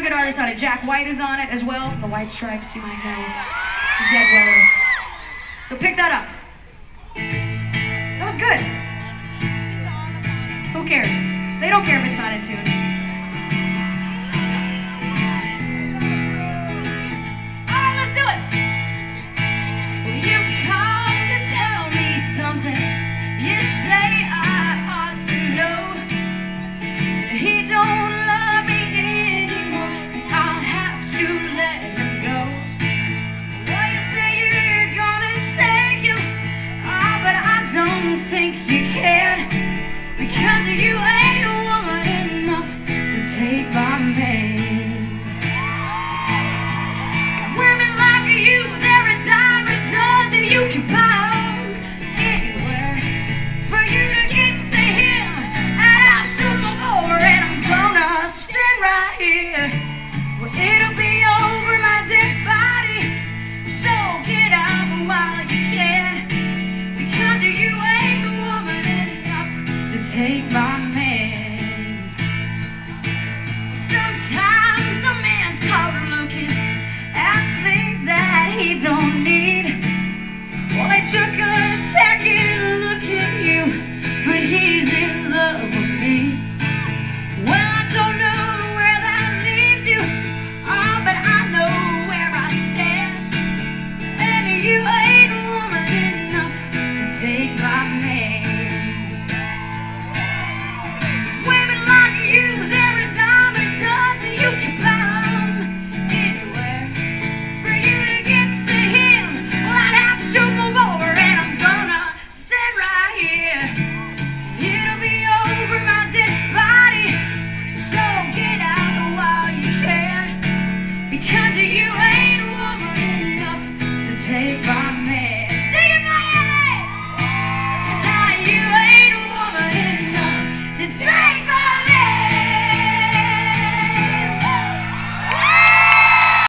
good artists on it. Jack White is on it as well, from the White Stripes, you might know. Dead Weather. So pick that up. That was good. Who cares? They don't care if it's not in tune.